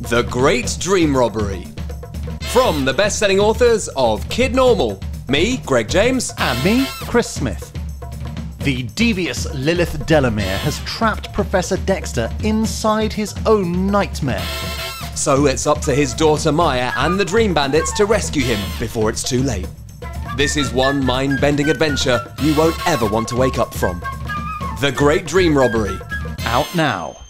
The Great Dream Robbery. From the best-selling authors of Kid Normal, me, Greg James, and me, Chris Smith. The devious Lilith Delamere has trapped Professor Dexter inside his own nightmare. So it's up to his daughter Maya and the Dream Bandits to rescue him before it's too late. This is one mind-bending adventure you won't ever want to wake up from. The Great Dream Robbery. Out now.